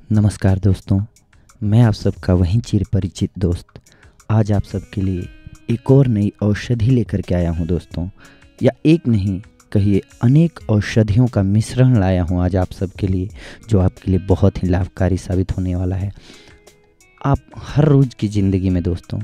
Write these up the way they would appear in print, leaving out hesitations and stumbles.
नमस्कार दोस्तों, मैं आप सबका वहीं चिर परिचित दोस्त आज आप सबके लिए एक और नई औषधि लेकर के आया हूं दोस्तों। या एक नहीं कहिए अनेक औषधियों का मिश्रण लाया हूं आज आप सबके लिए, जो आपके लिए बहुत ही लाभकारी साबित होने वाला है। आप हर रोज़ की ज़िंदगी में दोस्तों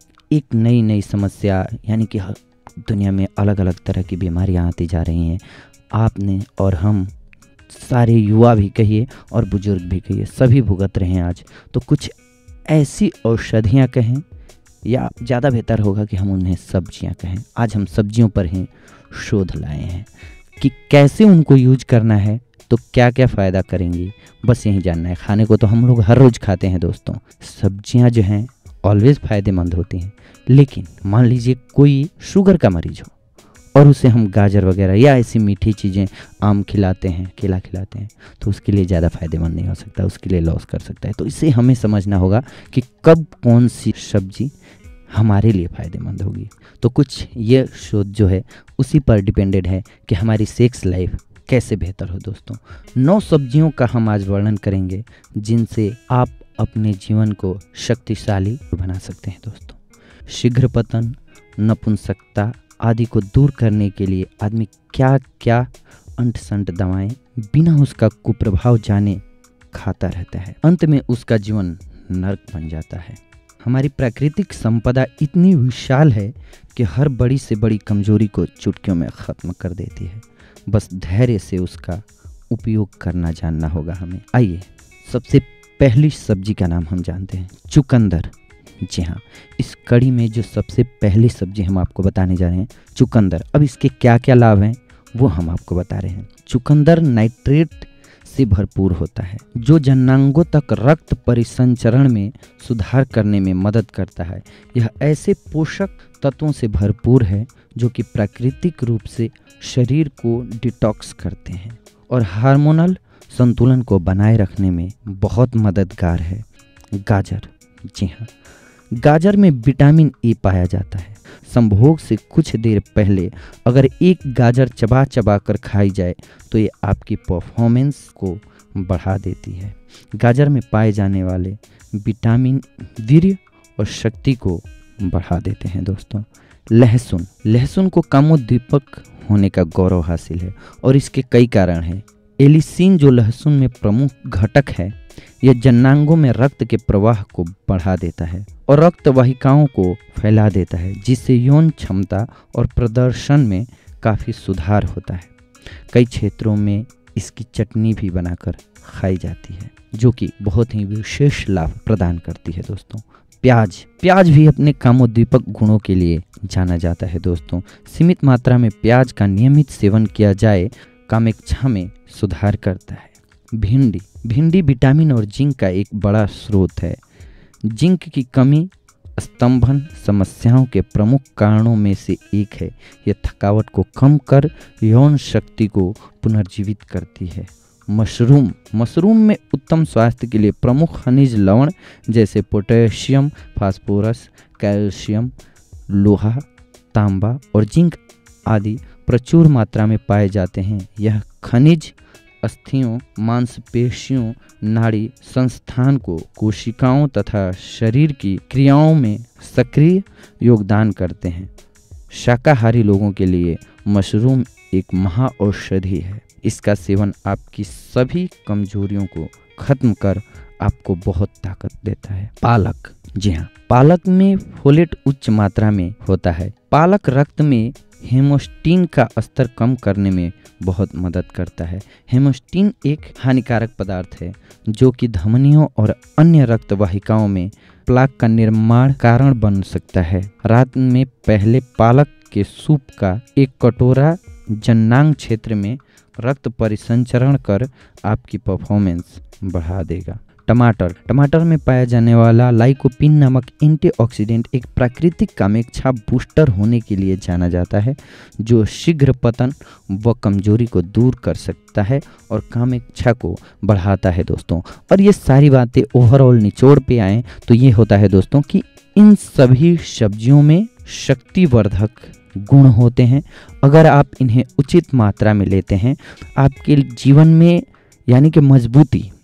एक नई नई समस्या यानी कि दुनिया में अलग अलग तरह की बीमारियां आती जा रही हैं। आपने और हम सारे युवा भी कहिए और बुजुर्ग भी कहिए, सभी भुगत रहे हैं आज। तो कुछ ऐसी औषधियाँ कहें या ज़्यादा बेहतर होगा कि हम उन्हें सब्जियाँ कहें। आज हम सब्जियों पर ही शोध लाए हैं कि कैसे उनको यूज करना है, तो क्या क्या फ़ायदा करेंगी, बस यही जानना है। खाने को तो हम लोग हर रोज़ खाते हैं दोस्तों। सब्जियाँ जो हैं ऑलवेज़ फ़ायदेमंद होती हैं, लेकिन मान लीजिए कोई शुगर का मरीज़ हो और उसे हम गाजर वगैरह या ऐसी मीठी चीज़ें, आम खिलाते हैं, केला खिलाते हैं, तो उसके लिए ज़्यादा फ़ायदेमंद नहीं हो सकता, उसके लिए लॉस कर सकता है। तो इसे हमें समझना होगा कि कब कौन सी सब्जी हमारे लिए फ़ायदेमंद होगी। तो कुछ ये शोध जो है उसी पर डिपेंडेड है कि हमारी सेक्स लाइफ कैसे बेहतर हो दोस्तों। 9 सब्जियों का हम आज वर्णन करेंगे जिनसे आप अपने जीवन को शक्तिशाली बना सकते हैं दोस्तों। शीघ्र पतन, नपुंसकता आदि को दूर करने के लिए आदमी क्या क्या अंट संट दवाएं बिना उसका कुप्रभाव जाने खाता रहता है। अंत में उसका जीवन नरक बन जाता है। हमारी प्राकृतिक संपदा इतनी विशाल है कि हर बड़ी से बड़ी कमजोरी को चुटकियों में ख़त्म कर देती है। बस धैर्य से उसका उपयोग करना जानना होगा हमें। आइए सबसे पहली सब्जी का नाम हम जानते हैं, चुकंदर। जी हाँ, इस कड़ी में जो सबसे पहली सब्जी हम आपको बताने जा रहे हैं, चुकंदर। अब इसके क्या क्या लाभ हैं वो हम आपको बता रहे हैं। चुकंदर नाइट्रेट से भरपूर होता है जो जननांगों तक रक्त परिसंचरण में सुधार करने में मदद करता है। यह ऐसे पोषक तत्वों से भरपूर है जो कि प्राकृतिक रूप से शरीर को डिटॉक्स करते हैं और हार्मोनल संतुलन को बनाए रखने में बहुत मददगार है। गाजर। जी हाँ, गाजर में विटामिन ए पाया जाता है। संभोग से कुछ देर पहले अगर एक गाजर चबा चबा कर खाई जाए तो ये आपकी परफॉर्मेंस को बढ़ा देती है। गाजर में पाए जाने वाले विटामिन वीर्य और शक्ति को बढ़ा देते हैं दोस्तों। लहसुन। लहसुन को कामोद्दीपक होने का गौरव हासिल है और इसके कई कारण हैं। एलिसिन जो लहसुन में प्रमुख घटक है, यह जननांगों में रक्त के प्रवाह को बढ़ा देता है और रक्त वाहिकाओं को फैला देता है, जिससे यौन क्षमता और प्रदर्शन में काफ़ी सुधार होता है। कई क्षेत्रों में इसकी चटनी भी बनाकर खाई जाती है जो कि बहुत ही विशेष लाभ प्रदान करती है दोस्तों। प्याज। प्याज भी अपने कामोद्दीपक गुणों के लिए जाना जाता है दोस्तों। सीमित मात्रा में प्याज का नियमित सेवन किया जाए कामेच्छा में सुधार करता है। भिंडी। भिंडी विटामिन और जिंक का एक बड़ा स्रोत है। जिंक की कमी स्तंभन समस्याओं के प्रमुख कारणों में से एक है। यह थकावट को कम कर यौन शक्ति को पुनर्जीवित करती है। मशरूम। मशरूम में उत्तम स्वास्थ्य के लिए प्रमुख खनिज लवण जैसे पोटेशियम, फास्फोरस, कैल्शियम, लोहा, तांबा और जिंक आदि प्रचुर मात्रा में पाए जाते हैं। यह खनिज अस्थियों, मांसपेशियों, नाड़ी संस्थान को, कोशिकाओं तथा शरीर की क्रियाओं में सक्रिय योगदान करते हैं। शाकाहारी लोगों के लिए मशरूम एक महाऔषधि है। इसका सेवन आपकी सभी कमजोरियों को खत्म कर आपको बहुत ताकत देता है। पालक। जी हाँ, पालक में फोलेट उच्च मात्रा में होता है। पालक रक्त में हेमोस्टीन का स्तर कम करने में बहुत मदद करता है। हेमोस्टीन एक हानिकारक पदार्थ है जो कि धमनियों और अन्य रक्त वाहिकाओं में प्लाक का निर्माण कारण बन सकता है। रात में पहले पालक के सूप का एक कटोरा जननांग क्षेत्र में रक्त परिसंचरण कर आपकी परफॉर्मेंस बढ़ा देगा। टमाटर। टमाटर में पाया जाने वाला लाइकोपिन नामक एंटीऑक्सीडेंट एक प्राकृतिक कामेच्छा बूस्टर होने के लिए जाना जाता है जो शीघ्र पतन व कमजोरी को दूर कर सकता है और कामेच्छा को बढ़ाता है दोस्तों। और ये सारी बातें ओवरऑल निचोड़ पे आएँ तो ये होता है दोस्तों कि इन सभी सब्जियों में शक्तिवर्धक गुण होते हैं। अगर आप इन्हें उचित मात्रा में लेते हैं, आपके जीवन में यानी कि मजबूती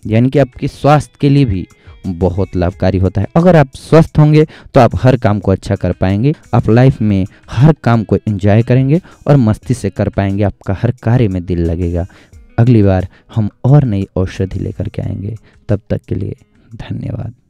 यानी कि आपके स्वास्थ्य के लिए भी बहुत लाभकारी होता है। अगर आप स्वस्थ होंगे तो आप हर काम को अच्छा कर पाएंगे, आप लाइफ में हर काम को एंजॉय करेंगे और मस्ती से कर पाएंगे, आपका हर कार्य में दिल लगेगा। अगली बार हम और नई औषधि लेकर के आएंगे, तब तक के लिए धन्यवाद।